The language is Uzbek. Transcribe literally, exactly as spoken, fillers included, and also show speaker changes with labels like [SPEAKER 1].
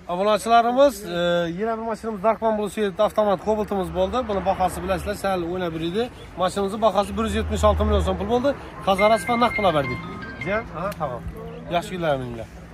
[SPEAKER 1] Obunachilarimiz, yana bir mashinamiz Darkman Bullshit avtomat Cobalt'imiz bo'ldi. Buni bahasi bilasizlar, sal o'ynab yurdi. Mashinamizning bahasi bir yuz yetmish olti million so'm pul bo'ldi. Qazarasi va naqd pul berdik. Jan, ha, tamam. Yaxshi kunlar menga.